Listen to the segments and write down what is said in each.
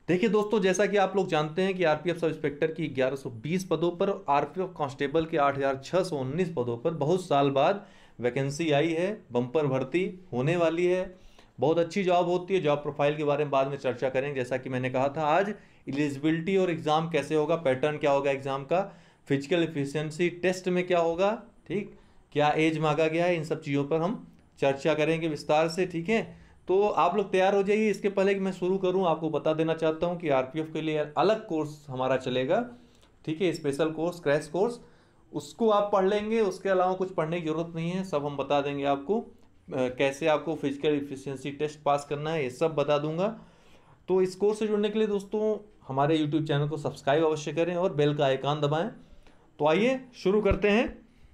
देखिए दोस्तों, जैसा कि आप लोग जानते हैं कि आरपीएफ सब इंस्पेक्टर की 1120 पदों पर, आरपीएफ कांस्टेबल के 8619 पदों पर बहुत साल बाद वैकेंसी आई है। बम्पर भर्ती होने वाली है। बहुत अच्छी जॉब होती है। जॉब प्रोफाइल के बारे में बाद में चर्चा करेंगे। जैसा कि मैंने कहा था, आज एलिजिबिलिटी और एग्ज़ाम कैसे होगा, पैटर्न क्या होगा एग्ज़ाम का, फिजिकल एफिशिएंसी टेस्ट में क्या होगा, ठीक, क्या एज मांगा गया है, इन सब चीज़ों पर हम चर्चा करेंगे विस्तार से। ठीक है, तो आप लोग तैयार हो जाइए। इसके पहले कि मैं शुरू करूं, आपको बता देना चाहता हूं कि आरपीएफ के लिए अलग कोर्स हमारा चलेगा। ठीक है, स्पेशल कोर्स, क्रैश कोर्स, उसको आप पढ़ लेंगे। उसके अलावा कुछ पढ़ने की जरूरत नहीं है, सब हम बता देंगे आपको। कैसे आपको फिजिकल एफिशिएंसी टेस्ट पास करना है, ये सब बता दूंगा। तो इस कोर्स से जुड़ने के लिए दोस्तों हमारे यूट्यूब चैनल को सब्सक्राइब अवश्य करें और बेल का आइकन दबाएं। तो आइए शुरू करते हैं।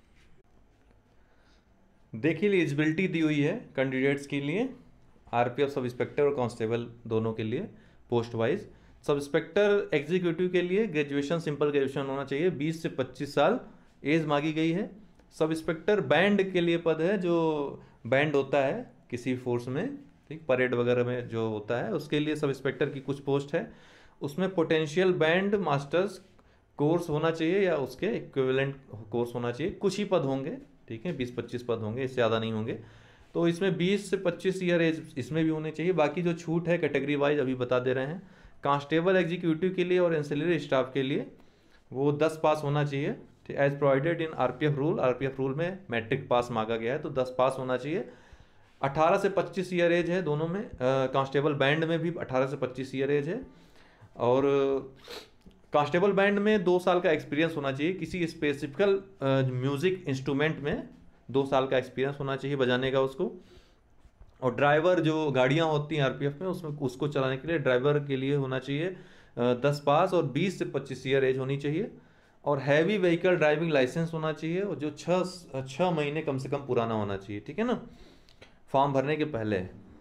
देखिए, एलिजिबिलिटी दी हुई है कैंडिडेट्स के लिए, आरपीएफ सब इंस्पेक्टर और कांस्टेबल दोनों के लिए post wise. Sub inspector executive के लिए ग्रेजुएशन, सिंपल ग्रेजुएशन होना चाहिए, 20 से 25 साल एज मांगी गई है। सब इंस्पेक्टर बैंड के लिए पद है, जो बैंड होता है किसी फोर्स में, ठीक, परेड वगैरह में जो होता है, उसके लिए सब इंस्पेक्टर की कुछ पोस्ट है। उसमें पोटेंशियल बैंड मास्टर्स कोर्स होना चाहिए या उसके इक्विवेलेंट कोर्स होना चाहिए। कुछ ही पद होंगे, ठीक है, 20-25 पद होंगे, इससे ज़्यादा नहीं होंगे। तो इसमें 20 से 25 ईयर एज इसमें भी होने चाहिए। बाकी जो छूट है कैटेगरी वाइज अभी बता दे रहे हैं। कांस्टेबल एग्जीक्यूटिव के लिए और एंसिलरी स्टाफ के लिए वो 10 पास होना चाहिए, age provided in RPF rule. RPF rule में मैट्रिक पास मांगा गया है, तो 10 पास होना चाहिए। 18 से 25 ईयर एज है दोनों में। कांस्टेबल बैंड में भी 18 से 25 ईयर एज है। और कांस्टेबल बैंड में 2 साल का एक्सपीरियंस होना चाहिए। किसी स्पेसिफिकल म्यूजिक इंस्ट्रूमेंट में 2 साल का एक्सपीरियंस होना चाहिए बजाने का उसको। और ड्राइवर, जो गाड़ियां होती हैं आरपीएफ में, उसमें उसको चलाने के लिए ड्राइवर के लिए होना चाहिए 10 पास और 20 से 25 ईयर एज होनी चाहिए। और हैवी व्हीकल ड्राइविंग लाइसेंस होना चाहिए, और जो 6 महीने कम से कम पुराना होना चाहिए, ठीक है ना, फॉर्म भरने के पहले।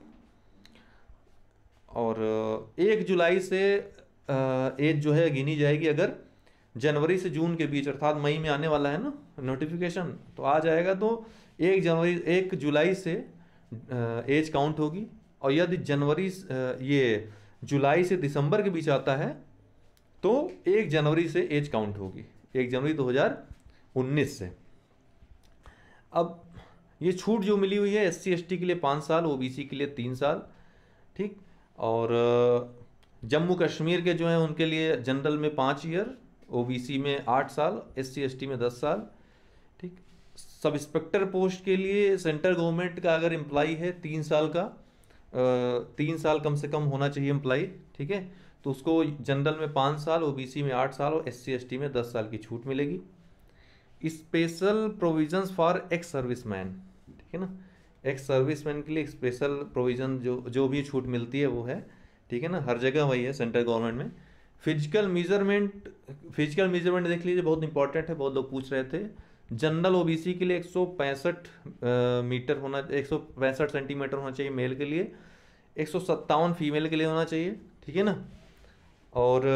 और 1 जुलाई से एज जो है गिनी जाएगी। अगर जनवरी से जून के बीच, अर्थात मई में आने वाला है ना नोटिफिकेशन, तो आ जाएगा, तो 1 जुलाई से एज काउंट होगी। और यदि ये जुलाई से दिसंबर के बीच आता है तो 1 जनवरी से एज काउंट होगी, 1 जनवरी 2019 से। अब ये छूट जो मिली हुई है SC ST के लिए 5 साल, OBC के लिए 3 साल, ठीक। और जम्मू कश्मीर के जो हैं उनके लिए जनरल में 5 ईयर, OBC में 8 साल, SC ST में 10 साल, ठीक। सब इंस्पेक्टर पोस्ट के लिए सेंट्रल गवर्नमेंट का अगर एम्प्लॉई है 3 साल का, 3 साल कम से कम होना चाहिए एम्प्लॉई, ठीक है, तो उसको जनरल में 5 साल, OBC में 8 साल और SC ST में 10 साल की छूट मिलेगी। Special provisions for ex serviceman, ठीक है ना, एक्स सर्विसमैन के लिए स्पेशल प्रोविजन जो भी छूट मिलती है वो है, ठीक है ना, हर जगह वही है सेंट्रल गवर्नमेंट में। फिजिकल मेजरमेंट देख लीजिए, बहुत इंपॉर्टेंट है, बहुत लोग पूछ रहे थे। जनरल OBC के लिए 165 मीटर होना, 165 सेंटीमीटर होना चाहिए मेल के लिए, 157 फीमेल के लिए होना चाहिए, ठीक है ना। और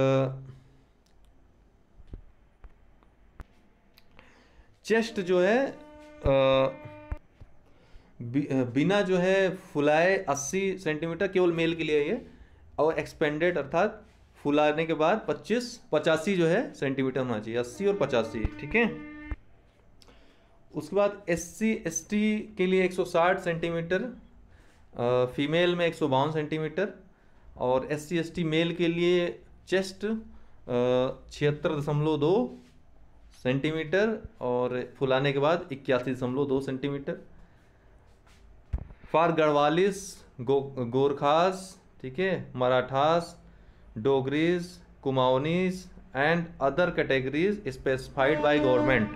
चेस्ट जो है बिना जो है फुलाए 80 सेंटीमीटर केवल मेल के लिए ये, और एक्सपेंडेड अर्थात फुलाने के बाद 85 जो है सेंटीमीटर होना चाहिए, 80 और 85, ठीक है। उसके बाद SC ST के लिए 160 सेंटीमीटर, फीमेल में 152 सेंटीमीटर, और SC ST मेल के लिए चेस्ट 76.2 सेंटीमीटर और फुलाने के बाद 81.2 सेंटीमीटर। फॉर गढ़वालिस, गोरखास, ठीक है, Marathas, Dogris, Kumaonis and other categories specified by government,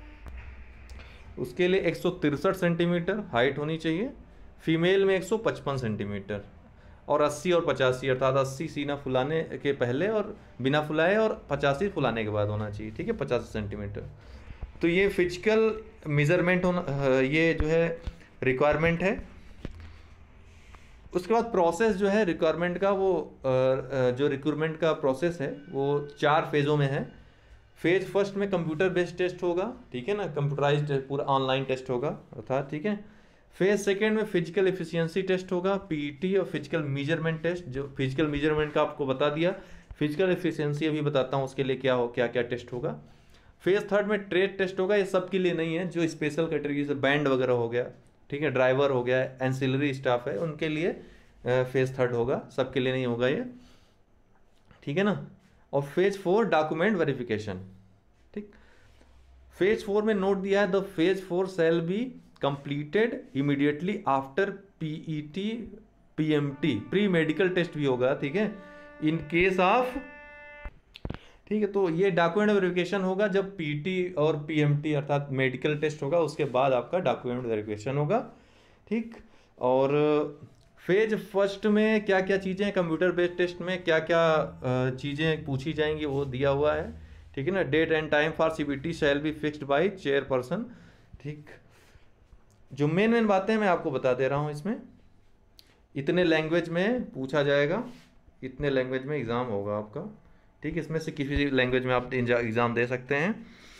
उसके लिए 163 सेंटीमीटर हाइट होनी चाहिए। फीमेल में 155 सेंटीमीटर, और 80 और 85 अर्थात 80 सीना फुलाने के पहले और बिना फुलाए, और 85 फुलाने के बाद होना चाहिए, ठीक है, 85 सेंटीमीटर। तो ये फिजिकल मेजरमेंट होना, ये जो है रिक्वायरमेंट है। उसके बाद प्रोसेस जो है रिक्वायरमेंट का, वो जो रिक्रूटमेंट का प्रोसेस है वो 4 फेज़ों में है। फेज फर्स्ट में कंप्यूटर बेस्ड टेस्ट होगा, ठीक है ना, कंप्यूटराइज्ड पूरा ऑनलाइन टेस्ट होगा अर्थात, ठीक है। फेज सेकेंड में फिजिकल एफिशिएंसी टेस्ट होगा, पीईटी और फिजिकल मेजरमेंट टेस्ट। जो फिजिकल मेजरमेंट का आपको बता दिया, फिजिकल एफिशिएंसी अभी बताता हूँ उसके लिए क्या क्या टेस्ट होगा। फेज थर्ड में ट्रेड टेस्ट होगा, ये सबके लिए नहीं है, जो स्पेशल कैटेगरी से बैंड वगैरह हो गया, ठीक है, ड्राइवर हो गया, एंसिलरी स्टाफ है, उनके लिए फेज थर्ड होगा, सबके लिए नहीं होगा ये, ठीक है ना। और फेज फोर डॉक्यूमेंट वेरिफिकेशन, ठीक। फेज फोर में नोट दिया है, the phase four shall be completed immediately after PET PMT, pre medical test भी होगा, ठीक है, इन केस ऑफ, ठीक है। तो ये डॉक्यूमेंट वेरिफिकेशन होगा जब पीटी और पीएमटी अर्थात मेडिकल टेस्ट होगा, उसके बाद आपका डॉक्यूमेंट वेरिफिकेशन होगा, ठीक। और फेज फर्स्ट में क्या क्या चीज़ें, कंप्यूटर बेस्ड टेस्ट में क्या क्या चीज़ें पूछी जाएंगी वो दिया हुआ है, ठीक है ना। Date and time for CBT shall be fixed by chairperson, ठीक। जो मेन बातें मैं आपको बता दे रहा हूँ, इसमें इतने लैंग्वेज में पूछा जाएगा, इतने लैंग्वेज में एग्ज़ाम होगा आपका, ठीक। इसमें से किसी लैंग्वेज में आप एग्ज़ाम दे सकते हैं।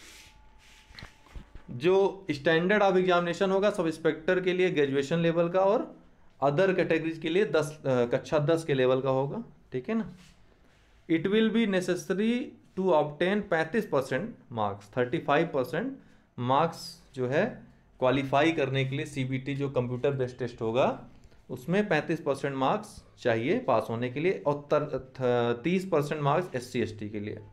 जो स्टैंडर्ड ऑफ एग्जामिनेशन होगा सब इंस्पेक्टर के लिए ग्रेजुएशन लेवल का, और अदर कैटेगरीज के लिए कक्षा 10 के लेवल का होगा, ठीक है ना। It will be necessary to obtain 35% marks, 35% marks जो है क्वालिफाई करने के लिए सीबीटी जो कंप्यूटर बेस्ड टेस्ट होगा उसमें 35% मार्क्स चाहिए पास होने के लिए, और 30% मार्क्स SC ST के लिए।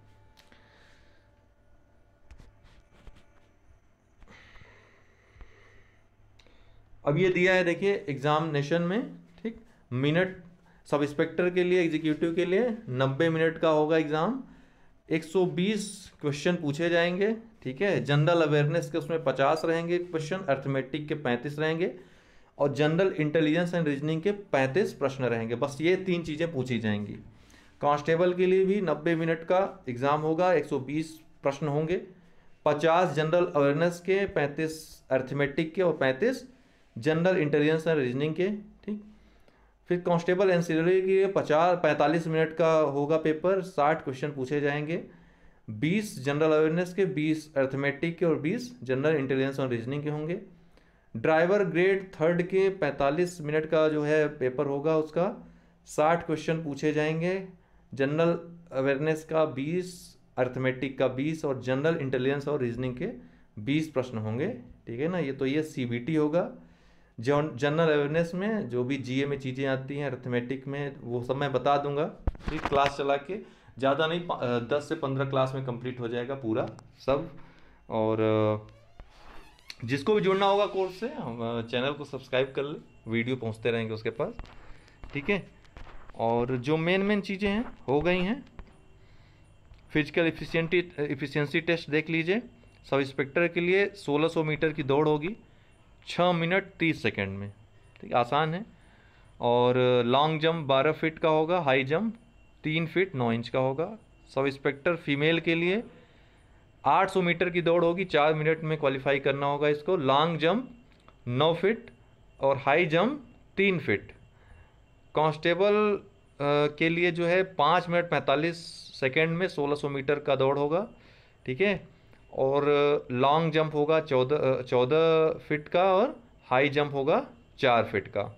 अब ये दिया है देखिए एग्जामिनेशन में, ठीक। मिनट सब इंस्पेक्टर के लिए, एग्जीक्यूटिव के लिए 90 मिनट का होगा एग्जाम, 120 क्वेश्चन पूछे जाएंगे, ठीक है। जनरल अवेयरनेस के उसमें 50 रहेंगे क्वेश्चन, अर्थमेटिक के 35 रहेंगे, और जनरल इंटेलिजेंस एंड रीजनिंग के 35 प्रश्न रहेंगे। बस ये 3 चीज़ें पूछी जाएंगी। कांस्टेबल के लिए भी 90 मिनट का एग्ज़ाम होगा, 120 प्रश्न होंगे, 50 जनरल अवेयरनेस के, 35 अर्थमेटिक के और 35 जनरल इंटेलिजेंस एंड रीजनिंग के, ठीक। फिर कांस्टेबल एंसिलरी के लिए 45 मिनट का होगा पेपर, 60 क्वेश्चन पूछे जाएंगे, 20 जनरल अवेयरनेस के, 20 अर्थमेटिक के और 20 जनरल इंटेलिजेंस और रीजनिंग के होंगे। ड्राइवर ग्रेड थर्ड के 45 मिनट का जो है पेपर होगा, उसका 60 क्वेश्चन पूछे जाएंगे, जनरल अवेयरनेस का 20, अर्थमेटिक का 20 और जनरल इंटेलिजेंस और रीजनिंग के 20 प्रश्न होंगे, ठीक है ना। ये सीबीटी होगा। जनरल अवेयरनेस में जो भी जीए में चीज़ें आती हैं, अर्थमेटिक में, वो सब मैं बता दूंगा, ठीक, क्लास चला के, ज़्यादा नहीं, 10 से 15 क्लास में कंप्लीट हो जाएगा पूरा सब। और जिसको भी जुड़ना होगा कोर्स से, चैनल को सब्सक्राइब कर ले, वीडियो पहुंचते रहेंगे उसके पास, ठीक है। और जो मेन चीज़ें हैं हो गई हैं। फिजिकल एफिशिएंसी टेस्ट देख लीजिए, सब इंस्पेक्टर के लिए 1600 मीटर की दौड़ होगी 6 मिनट 30 सेकेंड में, ठीक, आसान है। और लॉन्ग जंप 12 फीट का होगा, हाई जंप 3 फीट 9 इंच का होगा। सब इंस्पेक्टर फीमेल के लिए 800 मीटर की दौड़ होगी, 4 मिनट में क्वालिफाई करना होगा इसको। लॉन्ग जंप 9 फीट और हाई जंप 3 फीट। कांस्टेबल के लिए जो है 5 मिनट 45 सेकेंड में 1600 मीटर का दौड़ होगा, ठीक है। और लॉन्ग जंप होगा 14 फीट का, और हाई जंप होगा 4 फीट का।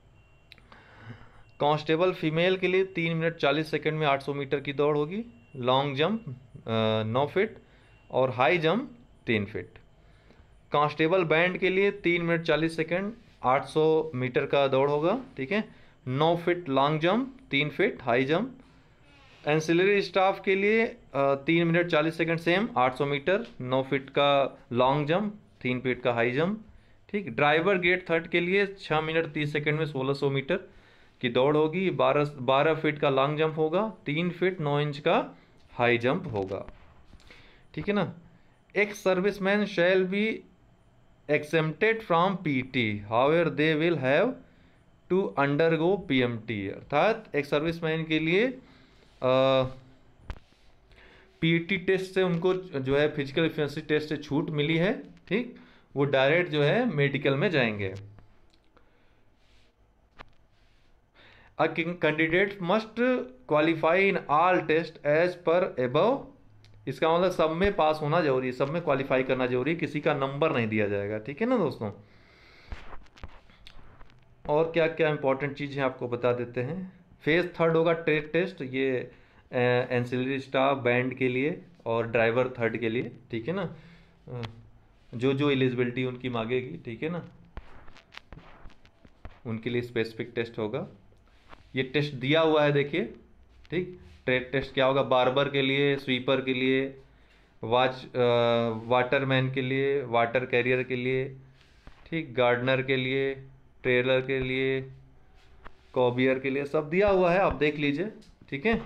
कांस्टेबल फीमेल के लिए 3 मिनट 40 सेकेंड में 800 मीटर की दौड़ होगी, लॉन्ग जंप 9 फीट और high jump 3 feet. Constable band के लिए 3 मिनट 40 सेकेंड 800 मीटर का दौड़ होगा, ठीक है, 9 feet long jump 3 feet high jump. Ancillary staff के लिए 3 minute 40 second same 800 metre, 9 feet का लॉन्ग जंप 3 फीट का हाई जंप, ठीक। ड्राइवर गेट थर्ड के लिए 6 मिनट 30 सेकेंड में 1600 मीटर की दौड़ होगी, 12 फीट का लॉन्ग जंप होगा, 3 फीट 9 इंच का हाई जंप होगा, ठीक है ना। Ex serviceman shall be exempted from PT, however they will have to undergo PMT. अर्थात एक सर्विसमैन के लिए पीटी टेस्ट से उनको जो है फिजिकल एफिशिएंसी टेस्ट से छूट मिली है, ठीक, वो डायरेक्ट जो है मेडिकल में जाएंगे। A candidate must qualify in all test as per above। इसका मतलब सब में पास होना जरूरी है, सब में क्वालिफाई करना जरूरी है, किसी का नंबर नहीं दिया जाएगा, ठीक है ना दोस्तों। और क्या क्या इंपॉर्टेंट चीज़ें आपको बता देते हैं। फेज थर्ड होगा ट्रेड टेस्ट, ये एंसिलरी स्टाफ बैंड के लिए और ड्राइवर थर्ड के लिए, ठीक है ना। अ, जो जो एलिजिबिलिटी उनकी मांगेगी, ठीक है ना, उनके लिए स्पेसिफिक टेस्ट होगा। ये टेस्ट दिया हुआ है देखिए, ठीक। ट्रेड टेस्ट क्या होगा, बार्बर के लिए, स्वीपर के लिए, वाटरमैन के लिए, वाटर कैरियर के लिए, ठीक, गार्डनर के लिए, ट्रेलर के लिए, कॉबियर के लिए, सब दिया हुआ है, आप देख लीजिए, ठीक है।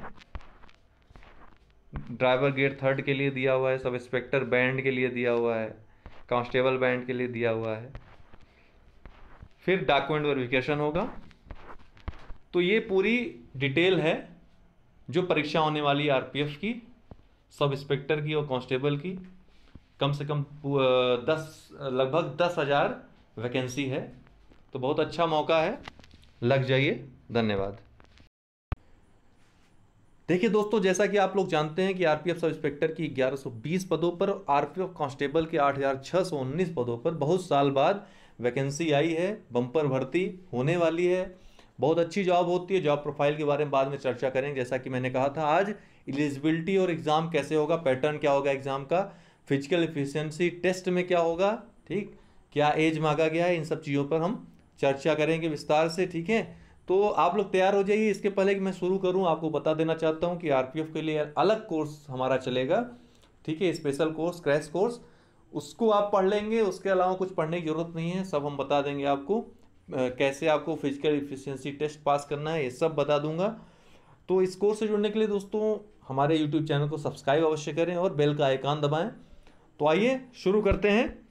ड्राइवर ग्रेड थर्ड के लिए दिया हुआ है, सब इंस्पेक्टर बैंड के लिए दिया हुआ है, कांस्टेबल बैंड के लिए दिया हुआ है। फिर डॉक्यूमेंट वेरिफिकेशन होगा। तो ये पूरी डिटेल है जो परीक्षा होने वाली है आरपीएफ की, सब इंस्पेक्टर की और कांस्टेबल की। कम से कम लगभग 10,000 वैकेंसी है, तो बहुत अच्छा मौका है, लग जाइए। धन्यवाद। देखिए दोस्तों, जैसा कि आप लोग जानते हैं कि आरपीएफ सब इंस्पेक्टर की 1120 पदों पर, आरपीएफ कांस्टेबल के 8,619 पदों पर बहुत साल बाद वैकेंसी आई है, बम्पर भर्ती होने वाली है। बहुत अच्छी जॉब होती है। जॉब प्रोफाइल के बारे में बाद में चर्चा करेंगे। जैसा कि मैंने कहा था, आज एलिजिबिलिटी और एग्ज़ाम कैसे होगा, पैटर्न क्या होगा एग्ज़ाम का, फिजिकल एफिशिएंसी टेस्ट में क्या होगा, ठीक, क्या एज मांगा गया है, इन सब चीज़ों पर हम चर्चा करेंगे विस्तार से, ठीक है। तो आप लोग तैयार हो जाइए। इसके पहले कि मैं शुरू करूं, आपको बता देना चाहता हूं कि आरपीएफ के लिए अलग कोर्स हमारा चलेगा, ठीक है, स्पेशल कोर्स, क्रैश कोर्स, उसको आप पढ़ लेंगे। उसके अलावा कुछ पढ़ने की जरूरत नहीं है, सब हम बता देंगे आपको। कैसे आपको फिजिकल एफिशिएंसी टेस्ट पास करना है, ये सब बता दूंगा। तो इस कोर्स से जुड़ने के लिए दोस्तों हमारे यूट्यूब चैनल को सब्सक्राइब अवश्य करें और बेल का आइकन दबाएं। तो आइए शुरू करते हैं।